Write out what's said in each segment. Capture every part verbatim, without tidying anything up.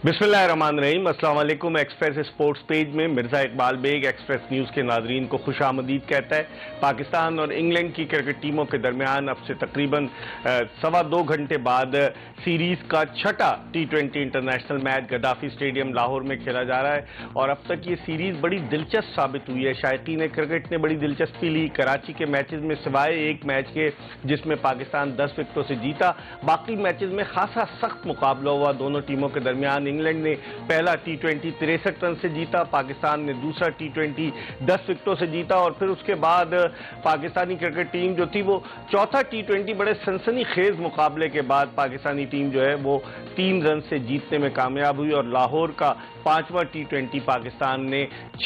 बिस्मिल्लाहिर्रहमानिर्रहीम। अस्सलाम वालेकुम। एक्सप्रेस स्पोर्ट्स पेज में मिर्ज़ा इकबाल बेग एक्सप्रेस न्यूज़ के नाजरीन को खुशामदीद कहता है। पाकिस्तान और इंग्लैंड की क्रिकेट टीमों के दरमियान अब से तकरीबन सवा दो घंटे बाद सीरीज़ का छठा T twenty international match Gaddafi stadium Lahore में खेला जा रहा है और अब तक ये सीरीज़ बड़ी दिलचस्प साबित हुई है। शायकीन क्रिकेट ने बड़ी दिलचस्पी ली। कराची के मैचेस में सिवाय एक मैच के जिसमें पाकिस्तान दस विकेटों से जीता, बाकी मैचेस में खासा सख्त मुकाबला हुआ दोनों टीमों के दरमियान। इंग्लैंड ने पहला टी ट्वेंटी तिरसठ रन से जीता, पाकिस्तान ने दूसरा टी ट्वेंटी दस विकेटों से जीता और फिर उसके बाद पाकिस्तानी क्रिकेट टीम जो थी वो चौथा टी ट्वेंटी बड़े सनसनीखेज मुकाबले के बाद पाकिस्तानी टीम जो है वो तीन रन से जीतने में कामयाब हुई और लाहौर का पांचवा टी ट्वेंटी पाकिस्तान ने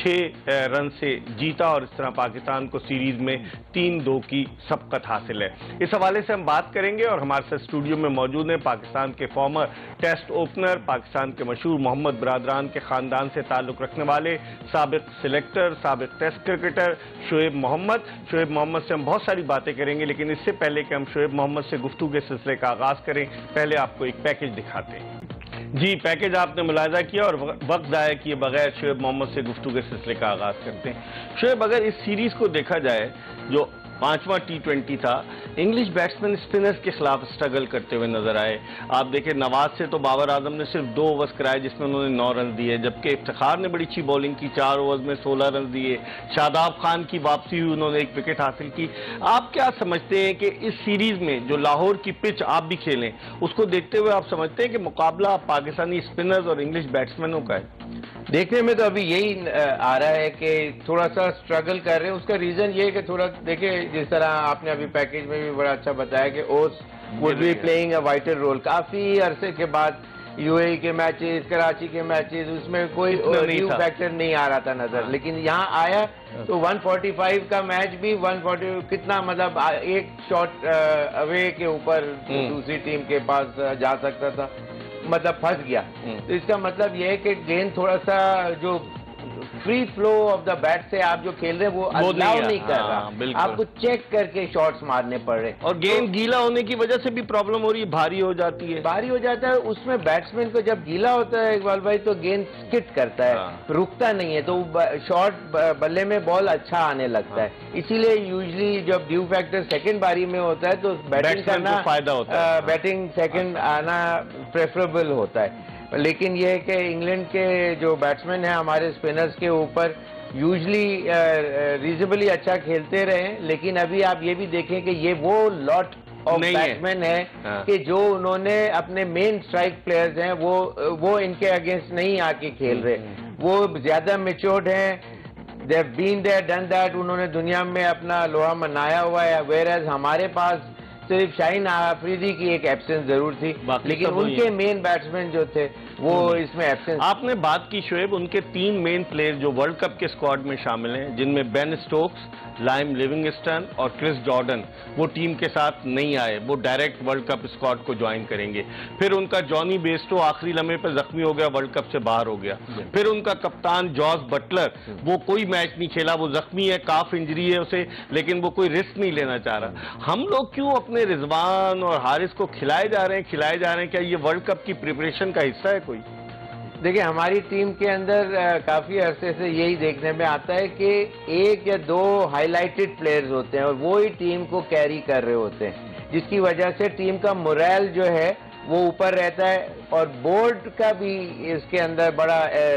छह रन से जीता और इस तरह पाकिस्तान को सीरीज में तीन दो की सबकत हासिल है। इस हवाले से हम बात करेंगे और हमारे साथ स्टूडियो में मौजूद हैं पाकिस्तान के फॉर्मर टेस्ट ओपनर, पाकिस्तान के मशहूर मोहम्मद बरादरान के खानदान से ताल्लुक रखने वाले साबिक सिलेक्टर, साबिक टेस्ट क्रिकेटर शोएब मोहम्मद। शोएब मोहम्मद से हम बहुत सारी बातें करेंगे, लेकिन इससे पहले कि हम शोएब मोहम्मद से गुफ्तगू के सिलसिले का आगाज करें, पहले आपको एक पैकेज दिखाते हैं। जी, पैकेज आपने मुलाहिजा किया और वक्त ज़ाया किए बगैर शोएब मोहम्मद से गुफ्तगू के सिलसिले का आगाज करते हैं। शोएब, अगर इस सीरीज को देखा जाए जो पांचवा टी ट्वेंटी था, इंग्लिश बैट्समैन स्पिनर्स के खिलाफ स्ट्रगल करते हुए नजर आए। आप देखें, नवाज से तो बाबर आजम ने सिर्फ दो ओवर्स कराए जिसमें उन्होंने नौ रन दिए, जबकि इफ्तिखार ने बड़ी अच्छी बॉलिंग की, चार ओवर्स में सोलह रन दिए। शादाब खान की वापसी हुई, उन्होंने एक विकेट हासिल की। आप क्या समझते हैं कि इस सीरीज में जो लाहौर की पिच आप भी खेलें, उसको देखते हुए आप समझते हैं कि मुकाबला पाकिस्तानी स्पिनर्स और इंग्लिश बैट्समैनों का है? देखने में तो अभी यही आ रहा है कि थोड़ा सा स्ट्रगल कर रहे हैं। उसका रीजन ये है कि थोड़ा देखिए, जिस तरह आपने अभी पैकेज में भी बड़ा अच्छा बताया कि ओस would be playing a vital role. काफी अरसे के बाद यूएई के मैचेस, कराची के मैचेस, उसमें कोई न्यू फैक्टर नहीं आ रहा था नजर, हाँ। लेकिन यहाँ आया तो एक सौ पैंतालीस का मैच भी एक सौ चालीस कितना, मतलब एक शॉट अवे के ऊपर दूसरी टीम के पास जा सकता था, मतलब फंस गया। तो इसका मतलब यह है कि गेंद थोड़ा सा जो free flow of the bat से आप जो खेल रहे हैं वो अलाउ नहीं कर रहा, आपको चेक करके शॉट्स मारने पड़ रहे हैं और गेंद तो, गीला होने की वजह से भी प्रॉब्लम हो रही है, भारी हो जाती है भारी हो जाता है। उसमें बैट्समैन को जब गीला होता है इकबाल भाई तो गेंद स्किट करता है, रुकता नहीं है, तो शॉर्ट बल्ले में बॉल अच्छा आने लगता है। इसीलिए यूजली जब ड्यू फैक्टर सेकंड बारी में होता है तो बैटिंग करना फायदा होता है, बैटिंग सेकंड आना प्रेफरेबल होता है। लेकिन यह है कि इंग्लैंड के जो बैट्समैन हैं हमारे स्पिनर्स के ऊपर यूजली रीजनेबली अच्छा खेलते रहे, लेकिन अभी आप ये भी देखें कि ये वो लॉट ऑफ बैट्समैन है, है कि जो उन्होंने अपने मेन स्ट्राइक प्लेयर्स हैं वो वो इनके अगेंस्ट नहीं आके खेल रहे, वो ज्यादा मेच्योर्ड हैं, they have been there done that, उन्होंने दुनिया में अपना लोहा मनाया हुआ है। वेयर एज हमारे पास सिर्फ शाहीन आफरीदी की एक एब्सेंस जरूर थी, लेकिन उनके मेन बैट्समैन जो थे वो इसमें एब्सेंस। आपने बात की शोएब, उनके तीन मेन प्लेयर जो वर्ल्ड कप के स्क्वाड में शामिल हैं, जिनमें बेन स्टोक्स, लाइम लिविंगस्टन और क्रिस जॉर्डन, वो टीम के साथ नहीं आए, वो डायरेक्ट वर्ल्ड कप स्क्वाड को ज्वाइन करेंगे। फिर उनका जॉनी बेस्टो आखिरी लम्हे पर जख्मी हो गया, वर्ल्ड कप से बाहर हो गया। फिर उनका कप्तान जॉस बटलर, वो कोई मैच नहीं खेला, वो जख्मी है, काफ इंजरी है उसे, लेकिन वो कोई रिस्क नहीं लेना चाह रहा। हम लोग क्यों अपने रिजवान और हारिस को खिलाए जा रहे हैं खिलाए जा रहे हैं क्या ये वर्ल्ड कप की प्रिपरेशन का हिस्सा है कोई? देखिए, हमारी टीम के अंदर काफी अरसे से यही देखने में आता है कि एक या दो हाईलाइटेड प्लेयर्स होते हैं और वो ही टीम को कैरी कर रहे होते हैं, जिसकी वजह से टीम का मोरल जो है वो ऊपर रहता है। और बोर्ड का भी इसके अंदर बड़ा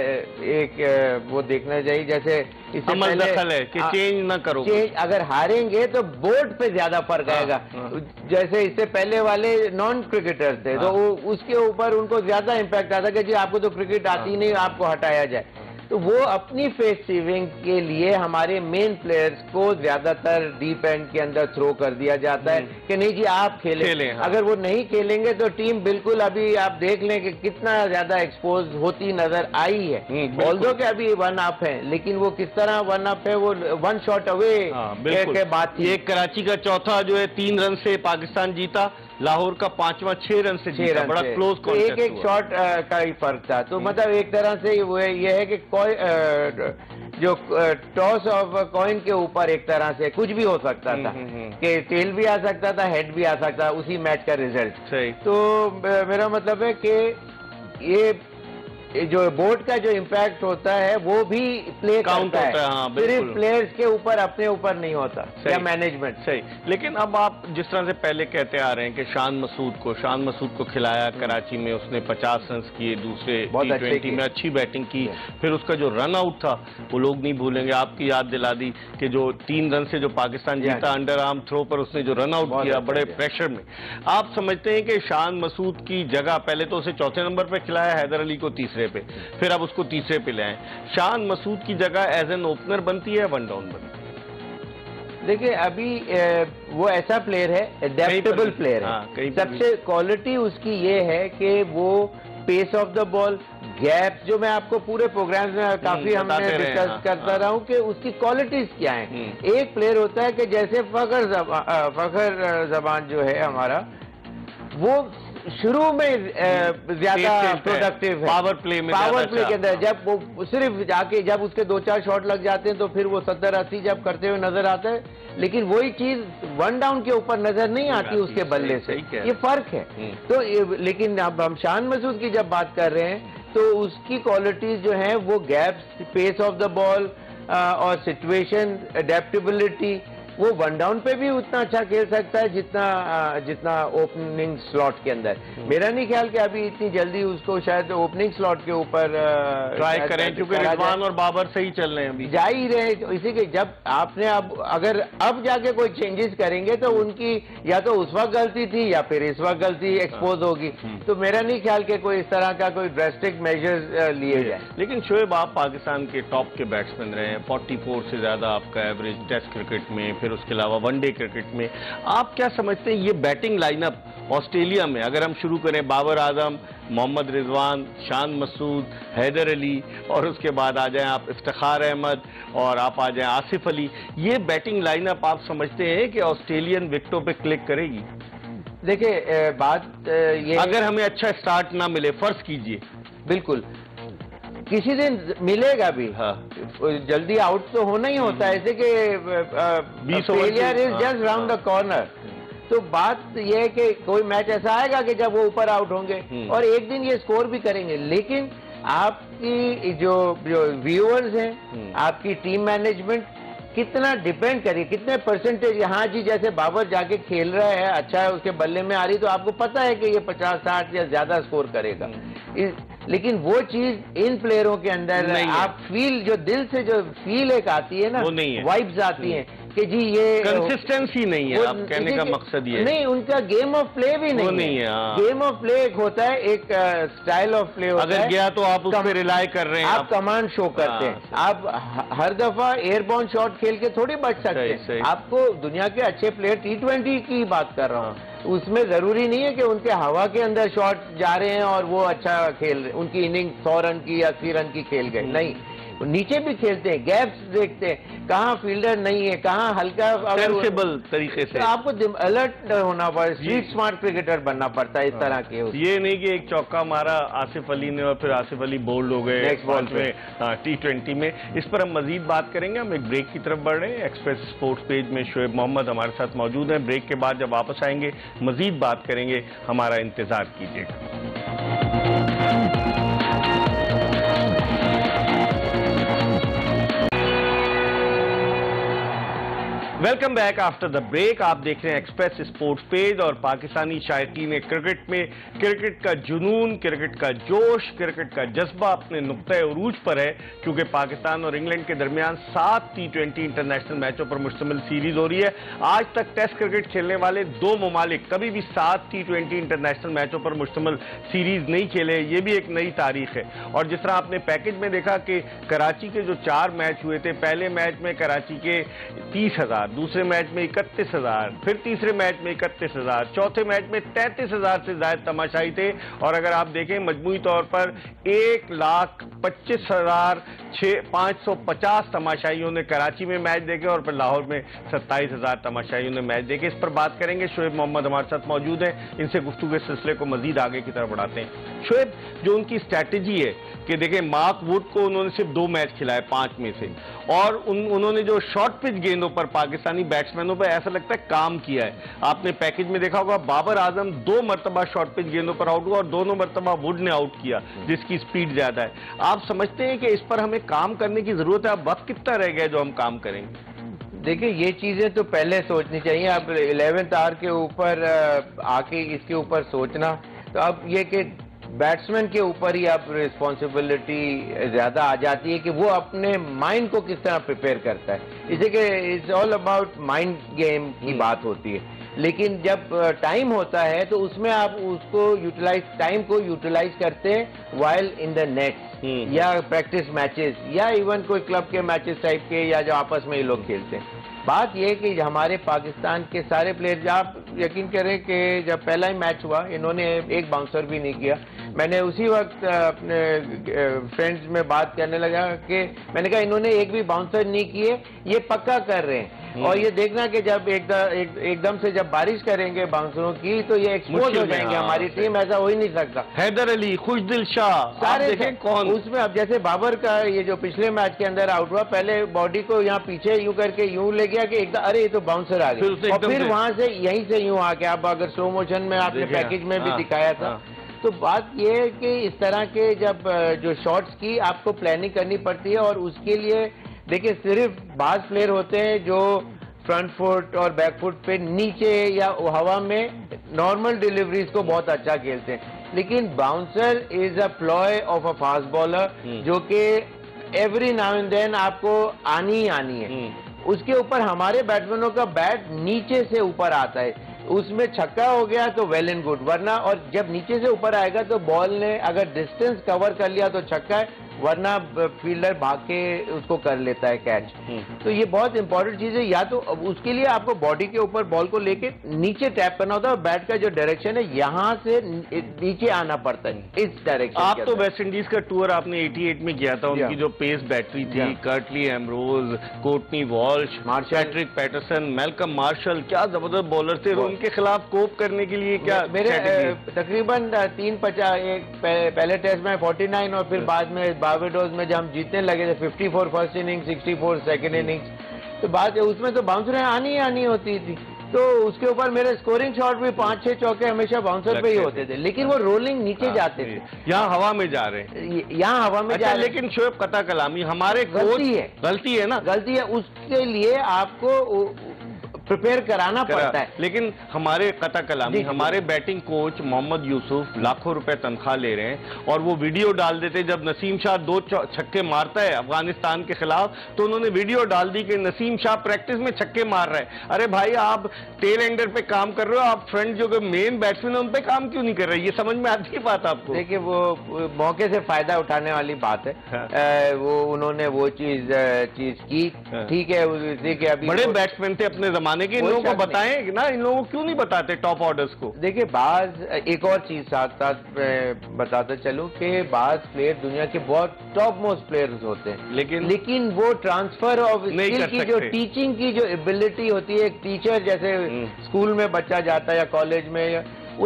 एक वो देखना चाहिए, जैसे इससे पहले है कि चेंज ना करो, चेंज अगर हारेंगे तो बोर्ड पे ज्यादा फर्क आएगा। जैसे इससे पहले वाले नॉन क्रिकेटर्स थे तो उसके ऊपर उनको ज्यादा इम्पैक्ट आता कि जी आपको तो क्रिकेट आती नहीं, आपको हटाया जाए। तो वो अपनी फेस सेविंग के लिए हमारे मेन प्लेयर्स को ज्यादातर डीप एंड के अंदर थ्रो कर दिया जाता है कि नहीं जी आप खेलें, खेलें हाँ। अगर वो नहीं खेलेंगे तो टीम बिल्कुल, अभी आप देख लें कि कितना ज्यादा एक्सपोज होती नजर आई है। ऑल्दो के अभी वन अप है, लेकिन वो किस तरह वन अप है, वो वन शॉट अवे के बाद थी। एक कराची का चौथा जो है तीन रन से पाकिस्तान जीता, लाहौर का पांचवा छह रन से जीता, बड़ा क्लोज तो एक एक शॉट का ही फर्क था। तो मतलब एक तरह से वो ये है कि कोई जो टॉस ऑफ कॉइन के ऊपर एक तरह से कुछ भी हो सकता था कि टेल भी आ सकता था, हेड भी आ सकता था, उसी मैच का रिजल्ट। तो मेरा मतलब है कि ये जो बोर्ड का जो इम्पैक्ट होता है वो भी प्ले काउंट करता होता है, हाँ, है, सिर्फ प्लेयर्स के ऊपर अपने ऊपर नहीं होता या मैनेजमेंट। सही, लेकिन अब आप जिस तरह से पहले कहते आ रहे हैं कि शान मसूद को शान मसूद को खिलाया कराची में, उसने पचास रन किए, दूसरे टी ट्वेंटी में अच्छी बैटिंग की, फिर उसका जो रन आउट था वो लोग नहीं भूलेंगे। आपकी याद दिला दी कि जो तीन रन से जो पाकिस्तान जीता अंडर आर्म थ्रो पर, उसने जो रन आउट किया बड़े प्रेशर में। आप समझते हैं कि शान मसूद की जगह पहले तो उसे चौथे नंबर पे खिलाया, हैदर अली को तीसरे पे, फिर अब उसको तीसरे पे ले आए, शान मसूद की जगह एज एन ओपनर बनती है, वन डाउन बनती है? देखिए अभी ए, वो ऐसा प्लेयर है, एडेप्टेबल प्लेयर है। हाँ, सबसे क्वालिटी उसकी ये है कि वो pace of the ball, gaps, जो मैं आपको पूरे प्रोग्राम में काफी हमने डिस्कस हाँ, करता हाँ, रहा हूँ कि उसकी क्वालिटीज क्या हैं। एक प्लेयर होता है कि जैसे फखर जबान, फखर जबान जो है हमारा, वो शुरू में ज्यादा प्रोडक्टिव है पावर प्ले में, पावर प्ले के अंदर जब वो सिर्फ जाके जब उसके दो चार शॉट लग जाते हैं तो फिर वो सत्तर अस्सी जब करते हुए नजर आता है, लेकिन वही चीज वन डाउन के ऊपर नजर नहीं आती उसके बल्ले से, ये फर्क है। तो लेकिन अब हम शान मसूद की जब बात कर रहे हैं तो उसकी क्वालिटीज जो है वो gaps, pace of the ball और सिचुएशन एडेप्टेबिलिटी, वो वन डाउन पे भी उतना अच्छा खेल सकता है जितना जितना ओपनिंग स्लॉट के अंदर। मेरा नहीं ख्याल कि अभी इतनी जल्दी उसको शायद ओपनिंग स्लॉट के ऊपर ट्राई करें, क्योंकि रिजवान और बाबर सही चल रहे हैं अभी, जा ही रहे। तो इसी के जब आपने अब अगर अब जाके कोई चेंजेस करेंगे तो उनकी या तो उस वक्त गलती थी या फिर इस वक्त गलती एक्सपोज होगी। तो मेरा नहीं ख्याल कि कोई इस तरह का कोई ड्रेस्टिक मेजर्स लिए जाए। लेकिन शोएब, आप पाकिस्तान के टॉप के बैट्समैन रहे हैं, चौवालीस से ज्यादा आपका एवरेज टेस्ट क्रिकेट में, फिर उसके अलावा वनडे क्रिकेट में, आप क्या समझते हैं ये बैटिंग लाइनअप ऑस्ट्रेलिया में, अगर हम शुरू करें बाबर आजम, मोहम्मद रिजवान, शान मसूद, हैदर अली और उसके बाद आ जाएं आप इफ्तिखार अहमद और आप आ जाएं आसिफ अली, ये बैटिंग लाइनअप आप समझते हैं कि ऑस्ट्रेलियन विकेटों पे क्लिक करेगी? देखिए बात ये, अगर हमें अच्छा स्टार्ट ना मिले, फर्ज कीजिए, बिल्कुल किसी दिन मिलेगा भी, हाँ, जल्दी आउट तो होना ही होता है, ऐसे कि failure is just round the corner. तो बात यह है कि कोई मैच ऐसा आएगा कि जब वो ऊपर आउट होंगे और एक दिन ये स्कोर भी करेंगे, लेकिन आपकी जो जो व्यूअर्स हैं, आपकी टीम मैनेजमेंट कितना डिपेंड करिए, कितने परसेंटेज। हाँ जी, जैसे बाबर जाके खेल रहा है, अच्छा है, उसके बल्ले में आ रही, तो आपको पता है कि ये पचास साठ या ज्यादा स्कोर करेगा। इस, लेकिन वो चीज इन प्लेयरों के अंदर आप फील, जो दिल से जो फील एक आती है ना, वाइब्स आती हैं कि जी ये कंसिस्टेंसी नहीं है, आप कहने का मकसद ये नहीं, उनका गेम ऑफ प्ले भी नहीं, नहीं है। गेम ऑफ प्ले एक होता है, एक स्टाइल ऑफ प्ले होता है। अगर गया तो आप उस पर रिलाई कर रहे हैं, आप कमांड शो करते हैं, आप हर दफा एयरबॉर्न शॉट खेल के थोड़ी बच सकते हैं। आपको दुनिया के अच्छे प्लेयर, टी ट्वेंटी की बात कर रहा हूँ, उसमें जरूरी नहीं है कि उनके हवा के अंदर शॉट जा रहे हैं और वो अच्छा खेल रहे, उनकी इनिंग सौ रन की या अस्सी रन की खेल गए, नहीं, नीचे भी खेलते हैं, गैप्स देखते हैं, कहाँ फील्डर नहीं है, कहाँ हल्का सेंसिबल तरीके से। तो आपको अलर्ट होना पड़ता है, स्ट्रीट स्मार्ट क्रिकेटर बनना पड़ता है इस तरह के। ये नहीं कि एक चौका मारा आसिफ अली ने और फिर आसिफ अली बोल्ड हो गए नेक्स्ट बॉल में टी ट्वेंटी में। इस पर हम मजीद बात करेंगे। हम एक ब्रेक की तरफ बढ़ रहे हैं। एक्सप्रेस स्पोर्ट्स पेज में शोएब मोहम्मद हमारे साथ मौजूद हैं। ब्रेक के बाद जब वापस आएंगे मजीद बात करेंगे, हमारा इंतजार कीजिएगा। Welcome back after the break. आप देख रहे हैं एक्सप्रेस स्पोर्ट्स पेज और पाकिस्तानी शायकीन क्रिकेट में क्रिकेट का जुनून, क्रिकेट का जोश, क्रिकेट का जज्बा अपने नुक्ते उरूज पर है, क्योंकि पाकिस्तान और इंग्लैंड के दरमियान सात टी ट्वेंटी इंटरनेशनल मैचों पर मुश्तमिल सीरीज हो रही है। आज तक टेस्ट क्रिकेट खेलने वाले दो ममालिक कभी भी सात टी ट्वेंटी इंटरनेशनल मैचों पर मुश्तमिल सीरीज नहीं खेले। ये भी एक नई तारीख है। और जिस तरह आपने पैकेज में देखा कि कराची के जो चार मैच हुए थे, पहले मैच में कराची के तीस हजार, दूसरे मैच में इकतीस हजार, फिर तीसरे मैच में इकतीस हजार, चौथे मैच में तैंतीस हजार से ज्यादा तमाशाई थे। और अगर आप देखें मजमूई तौर पर एक लाख पच्चीस हजार छह पाँच सौ पचास तमाशाइयों ने कराची में मैच देखे और फिर लाहौर में सत्ताईस हजार तमाशाइयों ने मैच देखे। इस पर बात करेंगे। शोएब मोहम्मद हमारे साथ मौजूद हैं, इनसे गुफ्तगू के सिलसिले को मजीद आगे की तरफ बढ़ाते हैं। शोएब, जो उनकी स्ट्रैटेजी है कि देखिए मार्क वुड को उन्होंने सिर्फ दो मैच खिलाए पांच में से, और उन, उन्होंने जो शॉर्ट पिच गेंदों पर पाकिस्तानी बैट्समैनों पर ऐसा लगता है काम किया है। आपने पैकेज में देखा होगा बाबर आजम दो मरतबा शॉर्ट पिच गेंदों पर आउट हुआ और दोनों मरतबा वुड ने आउट किया, जिसकी स्पीड ज्यादा है। आप समझते हैं कि इस पर हमें काम करने की जरूरत है? अब वक्त कितना रह गया जो हम काम करेंगे? देखिए, ये चीजें तो पहले सोचनी चाहिए। अब इलेवेंथ आवर के ऊपर आके इसके ऊपर सोचना, तो अब ये कि बैट्समैन के ऊपर ही अब रिस्पॉन्सिबिलिटी ज्यादा आ जाती है कि वो अपने माइंड को किस तरह प्रिपेयर करता है। इसे कि it's all about mind game की बात होती है। लेकिन जब टाइम होता है तो उसमें आप उसको यूटिलाइज टाइम को यूटिलाइज करते हैं वाइल इन द नेट या प्रैक्टिस मैचेस या इवन कोई क्लब के मैचेस टाइप के, या जो आपस में ये लोग खेलते हैं। बात यह कि हमारे पाकिस्तान के सारे प्लेयर, आप यकीन करें कि जब पहला ही मैच हुआ इन्होंने एक बाउंसर भी नहीं किया। मैंने उसी वक्त अपने फ्रेंड्स में बात करने लगा कि मैंने कहा इन्होंने एक भी बाउंसर नहीं किए, ये पक्का कर रहे हैं। और ये देखना कि जब एक एक, एकदम से जब बारिश करेंगे बाउंसरों की तो ये एक्सपोज हो जाएंगे। हाँ, हमारी टीम ऐसा हो ही नहीं सकता। हैदर अली, खुशदिल शाह, सारे देखें कौन उसमें। अब जैसे बाबर का ये जो पिछले मैच के अंदर आउट हुआ, पहले बॉडी को यहाँ पीछे यूं करके यूं ले गया कि एकदम अरे ये तो बाउंसर आ गया, और फिर वहां से यहीं से यूं आ गया। अब अगर स्लो मोशन में आपने पैकेज में भी दिखाया था, तो बात यह है कि इस तरह के जब जो शॉट्स की आपको प्लानिंग करनी पड़ती है, और उसके लिए देखिए सिर्फ बाज प्लेयर होते हैं जो फ्रंट फुट और बैक फुट पे नीचे या हवा में नॉर्मल डिलीवरीज को बहुत अच्छा खेलते हैं। लेकिन bouncer is a ploy of a fast bowler जो कि एवरी नाउ एंड देन आपको आनी ही आनी है। उसके ऊपर हमारे बैट्समैनों का बैट नीचे से ऊपर आता है, उसमें छक्का हो गया तो वेल एंड गुड, वरना और जब नीचे से ऊपर आएगा तो बॉल ने अगर डिस्टेंस कवर कर लिया तो छक्का है, वरना फील्डर भाग के उसको कर लेता है कैच। तो ये बहुत इंपॉर्टेंट चीज है। या तो उसके लिए आपको बॉडी के ऊपर बॉल को लेके नीचे टैप करना होता है, और बैट का जो डायरेक्शन है यहाँ से नीचे आना पड़ता है, इस डायरेक्शन। आप तो वेस्ट इंडीज का टूर आपने अठासी में किया था, उनकी जो पेस बैटरी थी, Curtly Ambrose, Courtney Walsh, Patrick Patterson, Malcolm Marshall, क्या जबरदस्त बॉलर थे। उनके खिलाफ कोप करने के लिए क्या मेरे तकरीबन तीन पचास एक पहले टेस्ट में फोर्टी नाइन और फिर बाद में बारबाडोस में जब हम जीतने लगे थे fifty four first inning, sixty four second innings, तो बात उसमें तो बाउंसरें आनी ही आनी होती थी। तो उसके ऊपर मेरे स्कोरिंग शॉट भी पांच छह चौके हमेशा बाउंसर पे ही होते थे, लेकिन वो रोलिंग नीचे जाते थे। यहाँ हवा में जा रहे हैं, यहाँ हवा में अच्छा, जा रहे। लेकिन शोएब कता कलामी हमारे गलती है, गलती है ना, गलती है। उसके लिए आपको प्रिपेयर कराना पड़ता है। लेकिन हमारे कता कलामी, हमारे बैटिंग कोच मोहम्मद यूसुफ लाखों रुपए तनख्वाह ले रहे हैं, और वो वीडियो डाल देते जब नसीम शाह दो छक्के मारता है अफगानिस्तान के खिलाफ, तो उन्होंने वीडियो डाल दी कि नसीम शाह प्रैक्टिस में छक्के मार रहा है। अरे भाई, आप टेल एंडर पे काम कर रहे हो, आप फ्रंट जो मेन बैट्समैन है उन पे काम क्यों नहीं कर रहे? ये समझ में आती है बात आपको? देखिए, वो मौके से फायदा उठाने वाली बात है। हाँ। आ, वो उन्होंने वो चीज चीज की, ठीक है। देखिए, अभी बड़े बैट्समैन थे अपने जमाने के, इन लोगों को बताएं ना, इन लोगों को क्यों नहीं बताते टॉप ऑर्डर्स को? देखिए, बाज एक और चीज साथ साथ बताता चलूं कि बाज प्लेयर दुनिया के बहुत टॉप मोस्ट प्लेयर्स होते हैं, लेकिन लेकिन वो ट्रांसफर ऑफ स्किल की जो टीचिंग की जो एबिलिटी होती है, एक टीचर जैसे स्कूल में बच्चा जाता है या कॉलेज में, या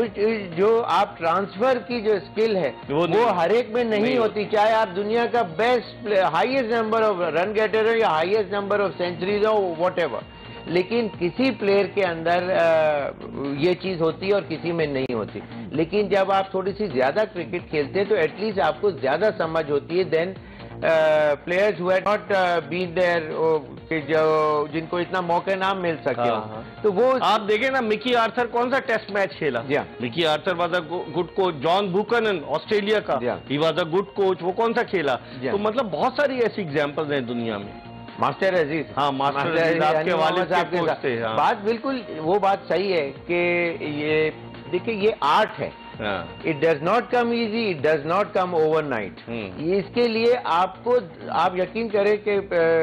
जो आप ट्रांसफर की जो स्किल है वो, वो हर एक में नहीं, नहीं होती। चाहे आप दुनिया का best highest number of run getter हो या हाईएस्ट नंबर ऑफ सेंचुरीज हो, वॉट एवर, लेकिन किसी प्लेयर के अंदर आ, ये चीज होती है और किसी में नहीं होती। लेकिन जब आप थोड़ी सी ज्यादा क्रिकेट खेलते हैं तो एटलीस्ट आपको ज्यादा समझ होती है then players who had not been there, जो जिनको इतना मौके ना मिल सके। हाँ, हाँ। तो वो आप देखें ना, मिकी आर्थर कौन सा टेस्ट मैच खेला? Mickey Arthur was a good coach. John Buchanan Australia का, he was a good coach, वो कौन सा खेला? तो मतलब बहुत सारी ऐसी एग्जाम्पल्स हैं दुनिया में। मास्टर अजीज, हाँ, मास्टर अजीज आपके वालिद के कोच थे। हाँ। बात बिल्कुल वो बात सही है कि ये देखिए, ये आर्ट है। It does not come easy, it does not come overnight. इसके लिए आपको, आप यकीन करें कि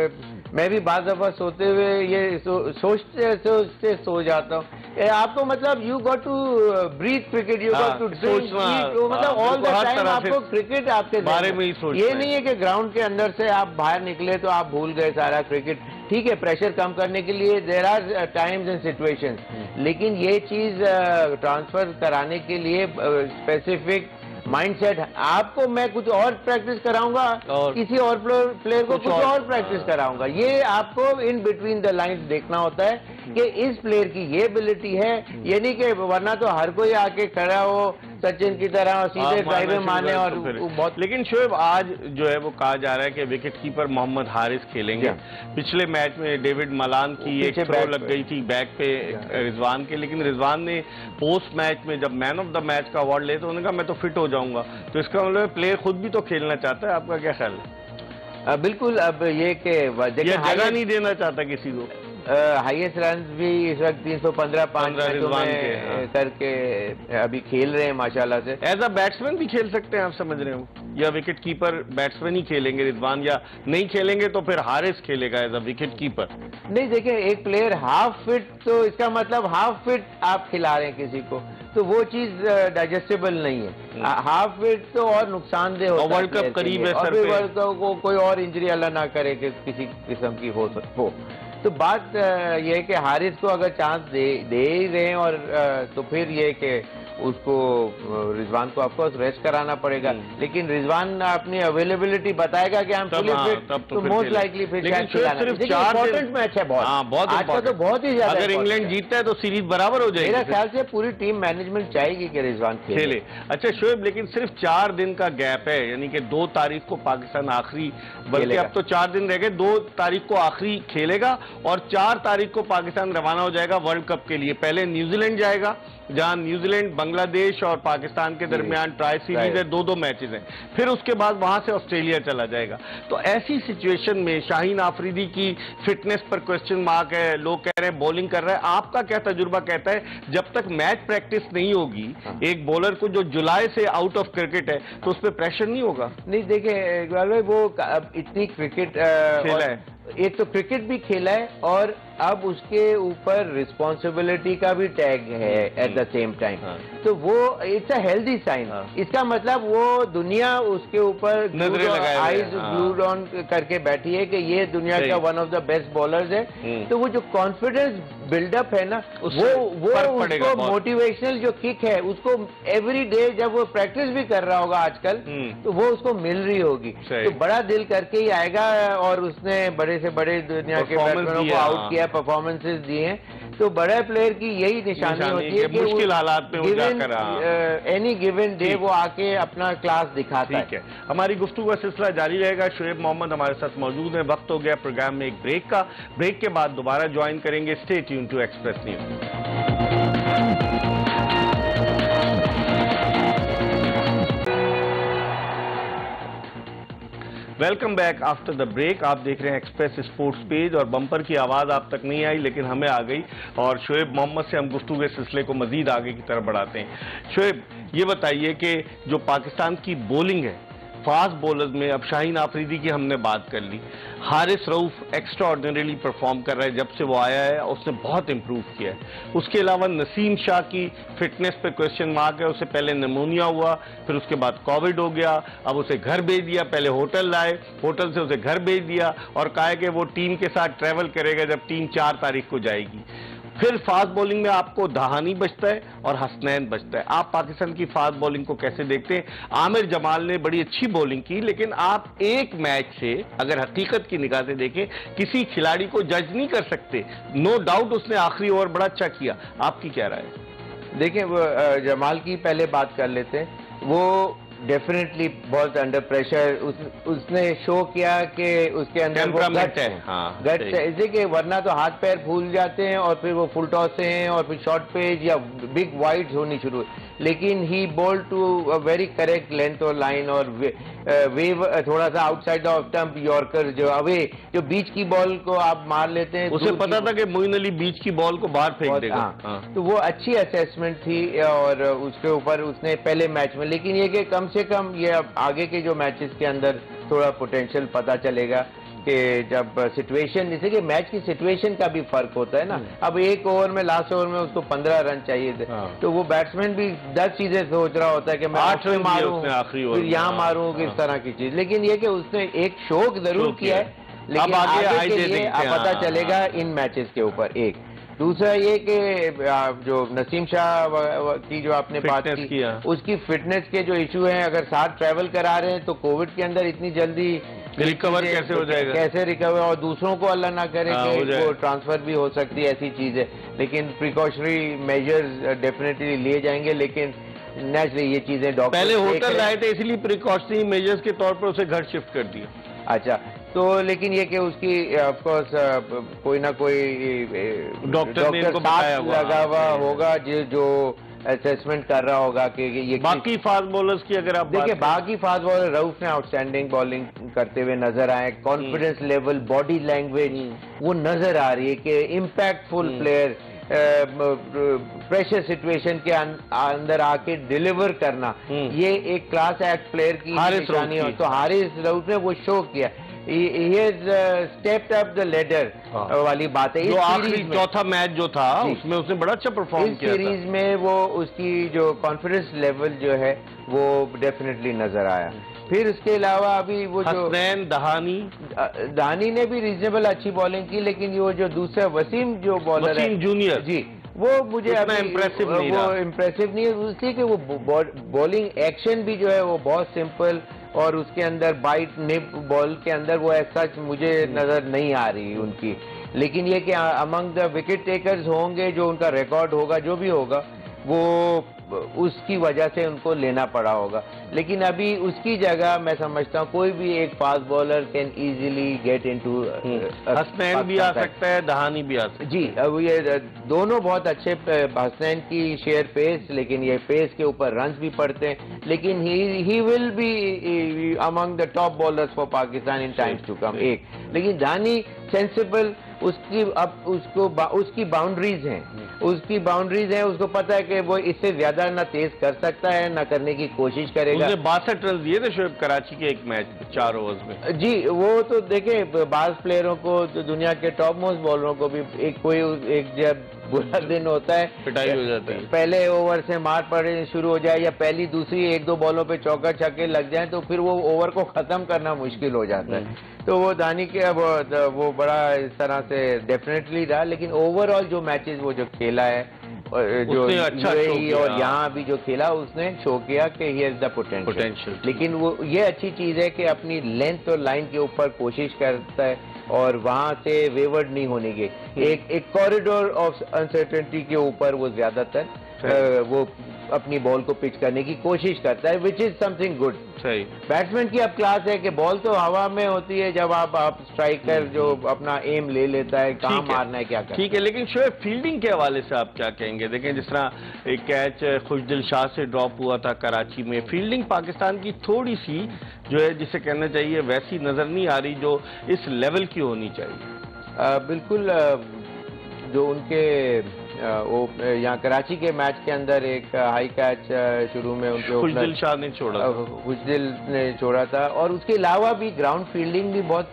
मैं भी बाज़ दफा सोते हुए ये सो, सोचते सोचते सो जाता हूँ। आपको मतलब you got to breathe cricket, you got to drink, मतलब ऑल द टाइम आपको क्रिकेट आपके बारे में ही सोचना। ये नहीं है कि ग्राउंड के अंदर से आप बाहर निकले तो आप भूल गए सारा क्रिकेट। ठीक है, प्रेशर कम करने के लिए there are times and situations, लेकिन ये चीज ट्रांसफर कराने के लिए स्पेसिफिक माइंडसेट। आपको मैं कुछ और प्रैक्टिस कराऊंगा और किसी और प्लेयर को कुछ, कुछ और, और प्रैक्टिस कराऊंगा। ये आपको इन बिटवीन द लाइंस देखना होता है कि इस प्लेयर की ये एबिलिटी है, ये नहीं कि वरना तो हर कोई आके खड़ा हो सचिन की तरह और सीधे ड्राइवर माने और तो बहुत। लेकिन शोएब आज जो है वो कहा जा रहा है कि विकेट कीपर मोहम्मद हारिस खेलेंगे। पिछले मैच में डेविड मलान की एक थ्रो लग गई थी बैक पे रिजवान के, लेकिन रिजवान ने पोस्ट मैच में जब मैन ऑफ द मैच का अवार्ड ले तो उन्होंने कहा मैं तो फिट हो जाऊंगा। तो इसका मतलब प्लेयर खुद भी तो खेलना चाहता है, आपका क्या ख्याल है? बिल्कुल। अब ये कि जगह नहीं देना चाहता किसी को। हाईएस्ट रन भी इस वक्त तीन सौ पंद्रह पांच में करके अभी खेल रहे हैं माशाल्लाह से। एज अ बैट्समैन भी खेल सकते हैं आप समझ रहे हो, या विकेट कीपर बैट्समैन ही खेलेंगे रिजवान, या नहीं खेलेंगे तो फिर हारिस खेलेगा एज अ विकेट कीपर? नहीं देखिए, एक प्लेयर हाफ फिट तो इसका मतलब हाफ फिट आप खिला रहे हैं किसी को, तो वो चीज डाइजेस्टेबल नहीं है। हाफ फिट तो और नुकसानदेह होता है। वर्ल्ड कप करीब है, वर्ल्ड कप को कोई और इंजरी अल्लाह ना करे कि किसी किस्म की हो हो। तो बात यह है कि हारिस को अगर चांस दे दे ही रहे हैं और तो फिर ये कि उसको रिजवान को ऑफकोर्स रेस्ट कराना पड़ेगा, लेकिन रिजवान अपनी अवेलेबिलिटी बताएगा कि हम फुली फिट, तो मोस्ट लाइकली फिर सिर्फ चार इंपॉर्टेंट मैच है बहुत। हाँ, बहुत आज का तो बहुत ही ज्यादा। अगर इंग्लैंड जीतता है तो सीरीज बराबर हो जाएगी। मेरा ख्याल से पूरी टीम मैनेजमेंट चाहेगी कि रिजवान खेले। अच्छा शोएब, लेकिन सिर्फ चार दिन का गैप है, यानी कि दो तारीख को पाकिस्तान आखिरी, बल्कि अब तो चार दिन रह गए, दो तारीख को आखिरी खेलेगा और चार तारीख को पाकिस्तान रवाना हो जाएगा वर्ल्ड कप के लिए। पहले न्यूजीलैंड जाएगा, जहां न्यूजीलैंड बांग्लादेश और पाकिस्तान के दरमियान ट्राई सीरीज है, दो दो मैचेस हैं। फिर उसके बाद वहां से ऑस्ट्रेलिया चला जाएगा। तो ऐसी सिचुएशन में शाहीन आफरीदी की फिटनेस पर क्वेश्चन मार्क है, लोग कह रहे हैं बॉलिंग कर रहा है। आपका क्या तजुर्बा कहता है, जब तक मैच प्रैक्टिस नहीं होगी एक बॉलर को जो जुलाई से आउट ऑफ क्रिकेट है, तो उस पर प्रेशर नहीं होगा? नहीं देखिए इकबाल भाई, वो इतनी क्रिकेट खेला है, एक तो क्रिकेट भी खेला है और अब उसके ऊपर रिस्पॉन्सिबिलिटी का भी टैग है एट द सेम टाइम। तो वो इट्स अ हेल्दी साइन। इसका मतलब वो दुनिया उसके ऊपर आईज ग्लूड ऑन करके बैठी है कि ये दुनिया का one of the best bowlers है। तो वो जो कॉन्फिडेंस बिल्डअप है ना, वो वो उसको मोटिवेशनल जो किक है उसको एवरी डे जब वो प्रैक्टिस भी कर रहा होगा आजकल, तो वो उसको मिल रही होगी। तो बड़ा दिल करके ही आएगा और उसने बड़े से बड़े दुनिया के बैट्समैनों को आउट किया, परफॉर्मेंसेस दिए हैं। तो बड़े प्लेयर की यही निशानी होती है कि मुश्किल हालात में वो जाकर एनी गिवन डे वो आके अपना क्लास दिखाता है। हमारी गुफ्तगू का सिलसिला जारी रहेगा। शोएब मोहम्मद हमारे साथ मौजूद है। वक्त हो गया प्रोग्राम में एक ब्रेक का। ब्रेक के बाद दोबारा ज्वाइन करेंगे। Stay tuned to Express News. Welcome back after the break. आप देख रहे हैं एक्सप्रेस स्पोर्ट्स पेज और बम्पर की आवाज़ आप तक नहीं आई लेकिन हमें आ गई और शोएब मोहम्मद से हम गुफ्तगू के सिलसिले को मजीद आगे की तरफ बढ़ाते हैं। शोएब, ये बताइए कि जो पाकिस्तान की बॉलिंग है, फास्ट बॉलर्स में, अब शाहीन आफरीदी की हमने बात कर ली, Haris Rauf extraordinarily perform कर रहा है। जब से वो आया है उसने बहुत इंप्रूव किया है। उसके अलावा नसीम शाह की फिटनेस पे क्वेश्चन मार्क है। उससे पहले निमोनिया हुआ, फिर उसके बाद कोविड हो गया, अब उसे घर भेज दिया। पहले होटल लाए, होटल से उसे घर भेज दिया और कहा कि वो टीम के साथ ट्रैवल करेगा जब टीम चार तारीख को जाएगी। फिर फास्ट बॉलिंग में आपको दहानी बचता है और हसनैन बचता है। आप पाकिस्तान की फास्ट बॉलिंग को कैसे देखते हैं? आमिर जमाल ने बड़ी अच्छी बॉलिंग की, लेकिन आप एक मैच से अगर हकीकत की निगाह से देखें, किसी खिलाड़ी को जज नहीं कर सकते। नो डाउट उसने आखिरी ओवर बड़ा अच्छा किया। आपकी क्या राय है? देखिए, वो जमाल की पहले बात कर लेते हैं। वो डेफिनेटली बहुत अंडर प्रेशर उस, उसने शो किया कि उसके अंदर वो गट है। हाँ, गट ऐसे कि वरना तो हाथ पैर फूल जाते हैं और फिर वो फुल टॉस से हैं और फिर शॉर्ट पेज या बिग वाइड्स होनी शुरू। लेकिन he ball to a very correct length और लाइन और वे, वेव थोड़ा सा आउटसाइड ऑफ स्टंप यॉर्कर जो अवे जो बीच की बॉल को आप मार लेते हैं। उसे पता था कि मोइन अली बीच की बॉल को बाहर फेंक देगा। हाँ, हाँ। तो वो अच्छी असेसमेंट थी और उसके ऊपर उसने पहले मैच में, लेकिन ये कि कम से कम ये अब आगे के जो मैचेस के अंदर थोड़ा पोटेंशियल पता चलेगा कि जब सिचुएशन, जैसे कि मैच की सिचुएशन का भी फर्क होता है ना। अब एक ओवर में, लास्ट ओवर में उसको पंद्रह रन चाहिए थे। हाँ। तो वो बैट्समैन भी दस चीजें सोच रहा होता है कि मैं आठ रन मारूं, फिर यहाँ हाँ। मारूं, किस हाँ। तरह की चीज। लेकिन ये कि उसने एक शोक जरूर किया है, लेकिन अब आगे आगे के लिए आप पता चलेगा इन मैचेस के ऊपर। एक दूसरा ये कि जो नसीम शाह की जो आपने बात की, किया। उसकी फिटनेस के जो इशू हैं, अगर साथ ट्रैवल करा रहे हैं तो कोविड के अंदर इतनी जल्दी रिकवर कैसे हो जाएगा, कैसे रिकवर, और दूसरों को अल्लाह ना करे हाँ, कि वो ट्रांसफर भी हो सकती है, ऐसी चीज है। लेकिन प्रिकॉशनरी मेजर्स डेफिनेटली लिए जाएंगे, लेकिन नेचुरली ये चीजें डॉक्टर पहले होटल लाए थे इसलिए प्रिकॉशनरी मेजर्स के तौर पर उसे घर शिफ्ट कर दिया। अच्छा, तो लेकिन ये कि उसकी ऑफकोर्स कोई ना कोई डॉक्टर ने इनको बताया हुआ लगा हुआ होगा जो जो असेसमेंट कर रहा होगा कि ये बाकी फास्ट बॉलर्स की अगर आप देखिए, बाकी फास्ट बॉलर रऊफ ने आउटस्टैंडिंग बॉलिंग करते हुए नजर आए, कॉन्फिडेंस लेवल, बॉडी लैंग्वेज वो नजर आ रही है कि इम्पैक्टफुल प्लेयर, प्रेशर सिचुएशन के अंदर आके डिलीवर करना, ये एक क्लास एक्ट प्लेयर की निशानी है। तो हारिस रऊफ ने वो शो किया, he has stepped up the ladder वाली बात है। जो आखिरी चौथा मैच जो था उसमें उसने बड़ा अच्छा परफॉर्म किया था। इस सीरीज में वो उसकी जो कॉन्फिडेंस लेवल जो है वो डेफिनेटली नजर आया। फिर उसके अलावा अभी वो जो हसनैन दहानी दहानी ने भी रीजनेबल अच्छी बॉलिंग की, लेकिन वो जो दूसरा वसीम जो बॉलर है जूनियर जी, वो मुझे अभी इम्प्रेसिव नहीं वो इम्प्रेसिव नहीं है, इसलिए कि वो बॉलिंग एक्शन भी जो है वो बहुत सिंपल, और उसके अंदर बाइट निप बॉल के अंदर वो ऐसा मुझे नजर नहीं आ रही उनकी। लेकिन ये कि अमंग द विकेट टेकर्स होंगे, जो उनका रिकॉर्ड होगा, जो भी होगा, वो उसकी वजह से उनको लेना पड़ा होगा। लेकिन अभी उसकी जगह मैं समझता हूँ कोई भी एक fast bowler can easily get into, Hasnain भी आ सकता है, दहानी भी आ सकता है। जी, अब ये दोनों बहुत अच्छे, हसनैन की शेयर पेस, लेकिन ये पेस के ऊपर रन्स भी पड़ते हैं, लेकिन he will be among the top bowlers for Pakistan in times to come. एक, लेकिन दानी सेंसिबल, उसकी अब उसको बा, उसकी बाउंड्रीज हैं, उसकी बाउंड्रीज हैं, उसको पता है कि वो इससे ज्यादा ना तेज कर सकता है, ना करने की कोशिश करेगा। उसने बासठ रन दिए थे शोएब कराची के एक मैच में, चार ओवर्स में। जी, वो तो देखे, बाज प्लेयरों को तो दुनिया के टॉप मोस्ट बॉलरों को भी एक कोई एक जब बुरा दिन होता है, पिटाई हो जाती है, पहले ओवर से मार पड़े शुरू हो जाए, या पहली दूसरी एक दो बॉलों पे चौका छक्के लग जाए, तो फिर वो ओवर को खत्म करना मुश्किल हो जाता है। तो वो दानी के अब वो बड़ा इस तरह से डेफिनेटली रहा, लेकिन ओवरऑल जो मैचेस वो जो खेला है, जो अच्छा और यहाँ भी जो खेला, उसने शो किया कि ही हैज द पोटेंशियल। लेकिन वो ये अच्छी चीज है कि अपनी लेंथ और लाइन के ऊपर कोशिश करता है और वहां से वेवर्ड नहीं होने के, एक एक कॉरिडोर ऑफ अनसर्टेनिटी के ऊपर वो ज्यादातर वो अपनी बॉल को पिच करने की कोशिश करता है, विच इज समथिंग गुड। सही, बैट्समैन की अब क्लास है कि बॉल तो हवा में होती है, जब आप आप स्ट्राइकर जो अपना एम ले लेता है, कहाँ मारना है, क्या करना है। ठीक है, लेकिन शोएब फील्डिंग के हवाले से आप क्या कहेंगे? देखें, जिस तरह एक कैच खुशदिल शाह से ड्रॉप हुआ था कराची में, फील्डिंग पाकिस्तान की थोड़ी सी जो है, जिसे कहना चाहिए, वैसी नजर नहीं आ रही जो इस लेवल की होनी चाहिए। आ, बिल्कुल आ, जो उनके वो यहाँ कराची के मैच के अंदर एक हाई कैच शुरू में उनके खुशदिल शाह ने छोड़ा, खुशदिल ने छोड़ा था, और उसके अलावा भी ग्राउंड फील्डिंग भी बहुत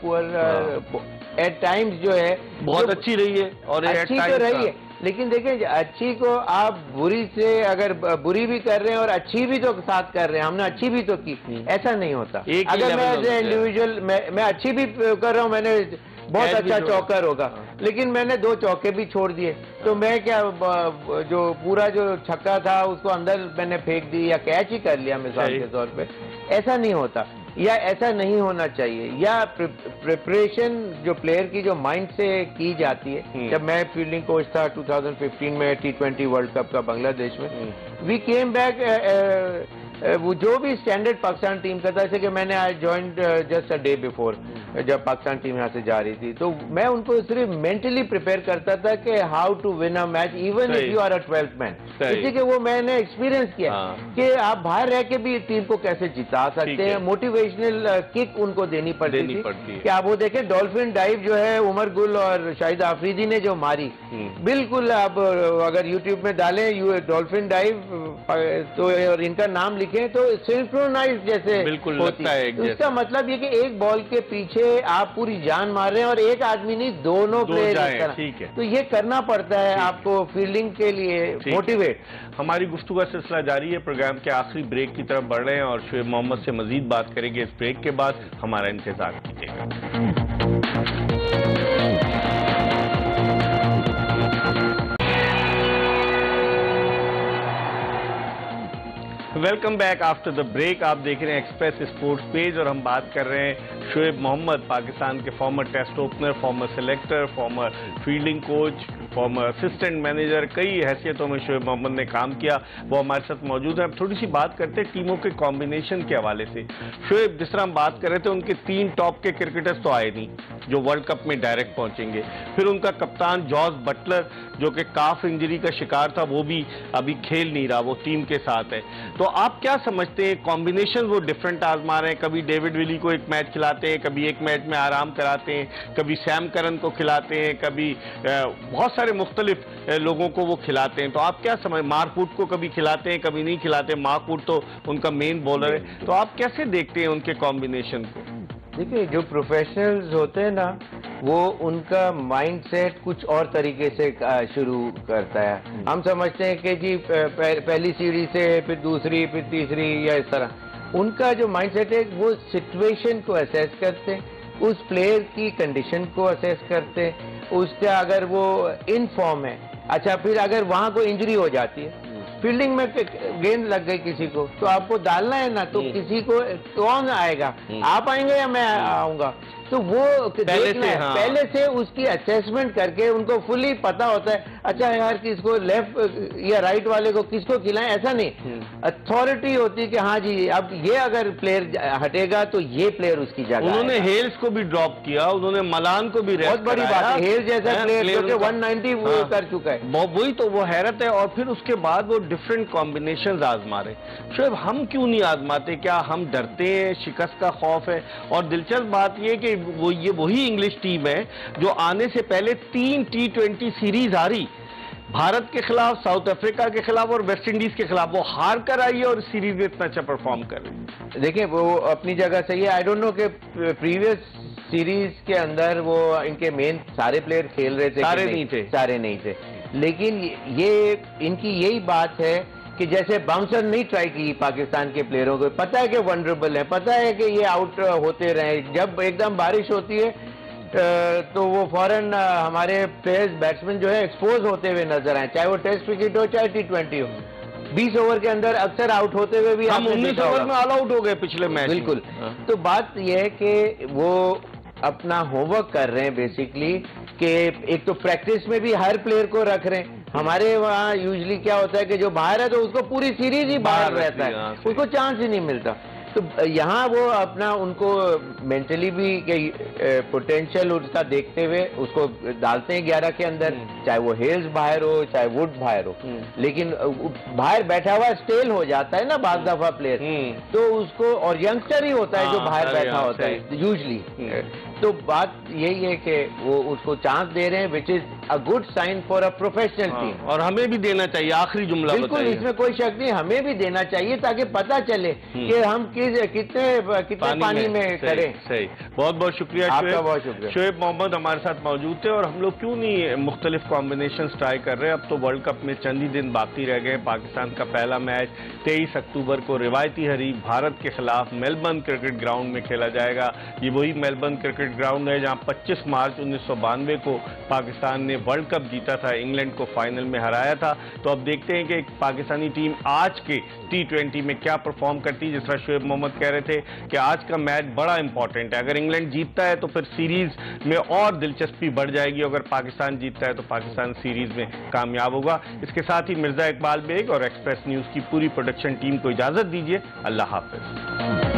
पुअर एट टाइम्स जो है बहुत अच्छी रही है, और अच्छी तो रही है, लेकिन देखें अच्छी को आप बुरी से अगर बुरी भी कर रहे हैं और अच्छी भी तो साथ कर रहे हैं, हमने अच्छी भी तो की, ऐसा नहीं होता। अगर मैं एज ए इंडिविजुअल मैं मैं अच्छी भी कर रहा हूँ, मैंने बहुत अच्छा चौकर होगा, लेकिन मैंने दो चौके भी छोड़ दिए, तो मैं क्या जो पूरा जो छक्का था उसको अंदर मैंने फेंक दी या कैच ही कर लिया मिसाल के तौर पे, ऐसा नहीं होता, या ऐसा नहीं होना चाहिए। या प्रिपरेशन जो प्लेयर की जो माइंड से की जाती है, जब मैं फील्डिंग कोच था टू थाउजेंड फिफ्टीन में टी ट्वेंटी वर्ल्ड कप का बांग्लादेश में, वी केम बैक, वो जो भी स्टैंडर्ड पाकिस्तान टीम का था, जैसे कि मैंने I joined just a day before, जब पाकिस्तान टीम यहाँ से जा रही थी, तो मैं उनको सिर्फ मेंटली प्रिपेयर करता था कि how to win a match even if you are a twelfth man, इसी के वो मैंने एक्सपीरियंस किया कि आप बाहर रह के भी टीम को कैसे जिता सकते हैं। मोटिवेशनल किक उनको देनी पड़ती थी कि आप वो देखें, डॉल्फिन डाइव जो है उमर गुल और शाहिद आफरीदी ने जो मारी, बिल्कुल आप अगर यूट्यूब में डालें डॉल्फिन डाइव तो और इनका नाम लिखें तो सिंक्रोनाइज जैसे बिल्कुल लगता है। इसका मतलब ये कि एक बॉल के पीछे आप पूरी जान मार रहे हैं, और एक आदमी नहीं, दोनों प्लेयर, ठीक है, तो ये करना पड़ता है आपको फील्डिंग के लिए मोटिवेट। हमारी गुफ्तगू का सिलसिला जारी है, प्रोग्राम के आखिरी ब्रेक की तरफ बढ़ रहे हैं और शोएब मोहम्मद से मजीद बात करेंगे इस ब्रेक के बाद, हमारा इंतजार कीजिएगा। Welcome back after the break. आप देख रहे हैं एक्सप्रेस स्पोर्ट्स पेज और हम बात कर रहे हैं शोएब मोहम्मद, पाकिस्तान के former test opener, former selector, former fielding coach, former assistant manager, कई हैसियतों में शोएब मोहम्मद ने काम किया। वो हमारे साथ मौजूद है। अब थोड़ी सी बात करते हैं टीमों के कॉम्बिनेशन के हवाले से। शोएब, जिस तरह हम बात कर रहे थे, उनके तीन टॉप के क्रिकेटर्स तो आए नहीं जो वर्ल्ड कप में डायरेक्ट पहुंचेंगे। फिर उनका कप्तान जॉस बटलर, जो कि काफ इंजरी का शिकार था, वो भी अभी खेल नहीं रहा, वो टीम के साथ है। तो आप क्या समझते हैं, कॉम्बिनेशन वो डिफरेंट आजमा रहे हैं? कभी डेविड विली को एक मैच खिलाते हैं, कभी एक मैच में आराम कराते हैं, कभी सैम करन को खिलाते हैं, कभी बहुत सारे मुख्तलिफ लोगों को वो खिलाते हैं। तो आप क्या समझ, मार्कवुड को कभी खिलाते हैं, कभी नहीं खिलाते। मार्कवुड तो उनका मेन बॉलर है। तो आप कैसे देखते हैं उनके कॉम्बिनेशन को? देखिए, जो प्रोफेशनल्स होते हैं ना, वो उनका माइंडसेट कुछ और तरीके से शुरू करता है। हम समझते हैं कि जी पहली सीढ़ी से फिर दूसरी फिर तीसरी या इस तरह। उनका जो माइंडसेट है वो सिचुएशन को असेस करते हैं, उस प्लेयर की कंडीशन को असेस करते हैं, उसका अगर वो इन फॉर्म है। अच्छा, फिर अगर वहां कोई इंजरी हो जाती है, फील्डिंग में गेंद लग गई किसी को, तो आपको डालना है ना, तो किसी को कौन आएगा, आप आएंगे या मैं आऊंगा? तो वो पहले से, हाँ। पहले से उसकी असेसमेंट करके उनको फुली पता होता है। अच्छा यार, किसको लेफ्ट या राइट वाले को किसको खिलाएं, ऐसा नहीं। अथॉरिटी होती है कि हाँ जी, अब ये अगर प्लेयर हटेगा तो ये प्लेयर उसकी जगह। उन्होंने हेल्स को भी ड्रॉप किया, उन्होंने मलान को भी, बहुत बड़ी बात है। हेल्स जैसा प्लेयर जो कि वन नाइंटी वो कर चुका है, वही तो वो हैरत है। और फिर उसके बाद वो डिफरेंट कॉम्बिनेशन आजमा रहे। शोएब, हम क्यों नहीं आजमाते? क्या हम डरते हैं, शिकस्त का खौफ है? और दिलचस्प बात ये कि वो ये वही इंग्लिश टीम है जो आने से पहले तीन टी ट्वेंटी सीरीज हारी, भारत के खिलाफ, साउथ अफ्रीका के खिलाफ और वेस्ट इंडीज के खिलाफ। वो हार कर आई है और सीरीज में इतना अच्छा परफॉर्म कर रही है। देखिए, वो अपनी जगह सही है। आई डोंट नो कि प्रीवियस सीरीज के अंदर वो इनके मेन सारे प्लेयर खेल रहे थे, सारे नहीं थे, सारे नहीं थे। लेकिन ये इनकी यही बात है कि जैसे बाउंसर नहीं ट्राई की पाकिस्तान के प्लेयरों को, पता है कि वनरेबल है, पता है कि ये आउट होते रहे। जब एकदम बारिश होती है तो वो फौरन हमारे प्लेयर्स, बैट्समैन जो है एक्सपोज होते हुए नजर आए, चाहे वो टेस्ट क्रिकेट हो चाहे टी ट्वेंटी हो। बीस ओवर के अंदर अक्सर आउट होते हुए भी हम उन्नीस ओवर में ऑल आउट हो गए पिछले मैच। बिल्कुल। तो बात यह है कि वो अपना होमवर्क कर रहे हैं बेसिकली, कि एक तो प्रैक्टिस में भी हर प्लेयर को रख रहे हैं। हमारे वहाँ यूजली क्या होता है कि जो बाहर है तो उसको पूरी सीरीज ही बाहर रहता है, उसको चांस ही नहीं मिलता। तो यहाँ वो अपना उनको मेंटली भी पोटेंशियल उसका देखते हुए उसको डालते हैं ग्यारह के अंदर, चाहे वो हेल्स बाहर हो चाहे वुड बाहर हो। लेकिन बाहर बैठा हुआ स्टेल हो जाता है ना बाज़ दफा प्लेयर, तो उसको, और यंगस्टर ही होता है जो बाहर बैठा होता है यूजली। तो बात यही है कि वो उसको चांस दे रहे हैं, which is a good sign for a professional team. और हमें भी देना चाहिए। आखिरी जुमला बिल्कुल, इसमें कोई शक नहीं, हमें भी देना चाहिए ताकि पता चले कि हम किस कितने कितने पानी, पानी में, में करें। सही। बहुत बहुत शुक्रिया आपका, बहुत शुक्रिया। शोएब मोहम्मद हमारे साथ मौजूद थे। और हम लोग क्यों नहीं मुख्तलिफ कॉम्बिनेशन ट्राई कर रहे हैं? अब तो वर्ल्ड कप में चंद ही दिन बाकी रह गए। पाकिस्तान का पहला मैच तेईस अक्टूबर को रिवायती हरीफ भारत के खिलाफ मेलबर्न क्रिकेट ग्राउंड में खेला जाएगा। ये वही मेलबर्न क्रिकेट ग्राउंड है जहां पच्चीस मार्च उन्नीस सौ बानवे को पाकिस्तान ने वर्ल्ड कप जीता था, इंग्लैंड को फाइनल में हराया था। तो अब देखते हैं कि पाकिस्तानी टीम आज के टी ट्वेंटी में क्या परफॉर्म करती है। जिस तरह शोएब मोहम्मद कह रहे थे कि आज का मैच बड़ा इंपॉर्टेंट है। अगर इंग्लैंड जीतता है तो फिर सीरीज में और दिलचस्पी बढ़ जाएगी। अगर पाकिस्तान जीतता है तो पाकिस्तान सीरीज में कामयाब होगा। इसके साथ ही मिर्जा इकबाल बेग और एक्सप्रेस न्यूज की पूरी प्रोडक्शन टीम को इजाजत दीजिए। अल्लाह हाफिज।